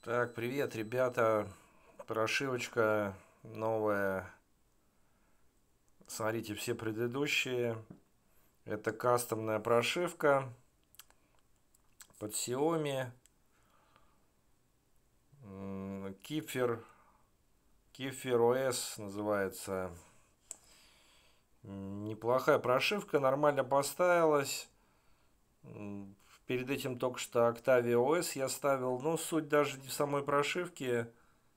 Так, привет, ребята. Прошивочка новая. Смотрите, все предыдущие. Это кастомная прошивка под Xiaomi. Кифер. Кифер OS называется. Неплохая прошивка, нормально поставилась. Перед этим только что Octavia OS я ставил. Но суть даже не в самой прошивке.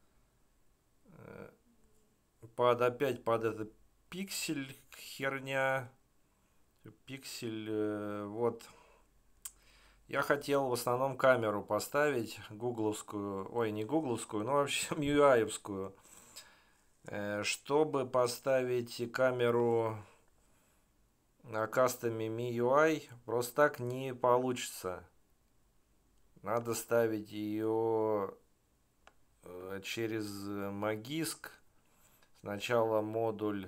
Опять под это пиксель херня. Пиксель, вот. Я хотел в основном камеру поставить, гугловскую, ой, не гугловскую, но вообще MIUI-евскую. Чтобы поставить камеру на кастоме MIUI, просто так не получится. Надо ставить ее через Magisk. Сначала модуль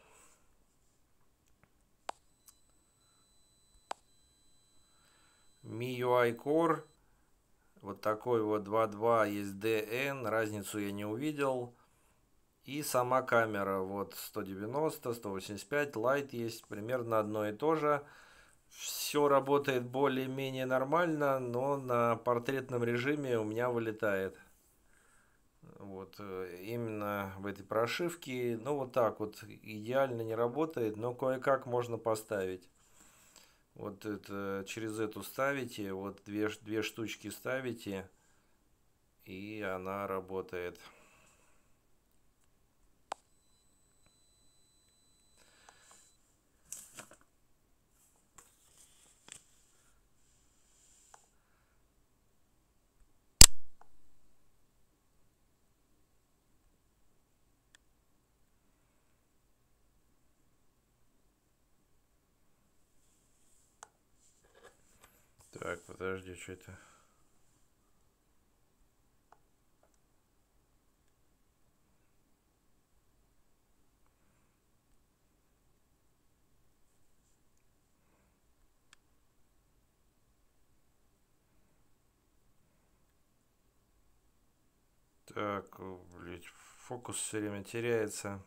MIUI Core. Вот такой вот 2.2 есть DN. Разницу я не увидел. И сама камера. Вот 190, 185. Light есть. Примерно одно и то же. Все работает более-менее нормально. Но на портретном режиме у меня вылетает. Вот именно в этой прошивке. Ну вот так вот. Идеально не работает. Но кое-как можно поставить. Вот это через эту ставите, вот две штучки ставите, и она работает. Так, подожди, что это? Так, блять, фокус все время теряется.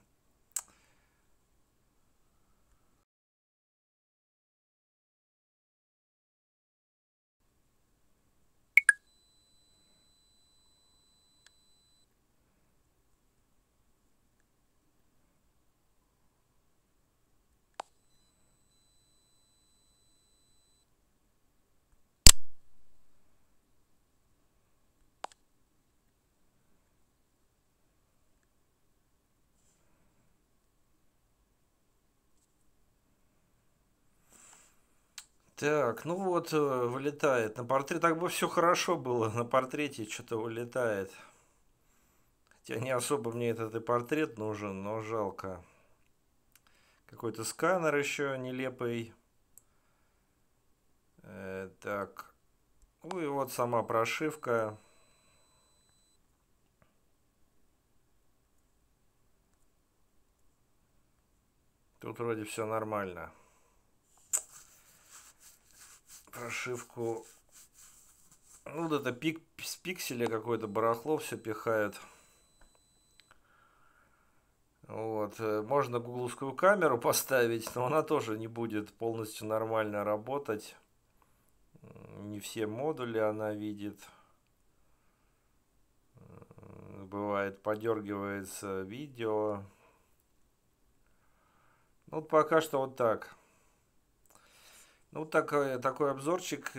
Так, ну вот, вылетает. На портрет так бы все хорошо было. На портрете что-то вылетает. Хотя не особо мне этот и портрет нужен, но жалко. Какой-то сканер еще нелепый. Так. Ну и вот сама прошивка. Тут вроде все нормально. Прошивку. Ну, вот это с пикселя какое-то барахло все пихает. Вот. Можно гугловскую камеру поставить, но она тоже не будет полностью нормально работать. Не все модули она видит. Бывает, подергивается видео. Ну, вот пока что вот так. Ну, вот такой обзорчик.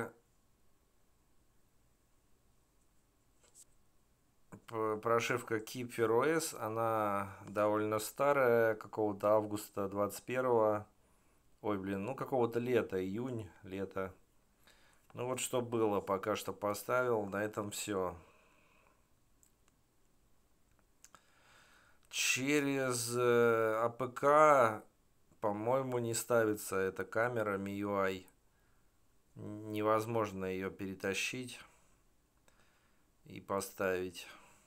Прошивка Keeper OS, она довольно старая, какого-то августа 21-го. Ой, блин, ну какого-то лета, июнь, лето. Ну вот что было, пока что поставил, на этом все. Через АПК, по-моему, не ставится эта камера MIUI. Невозможно ее перетащить и поставить.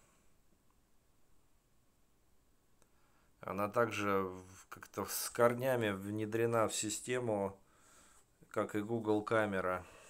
Она также как-то с корнями внедрена в систему, как и Google камера.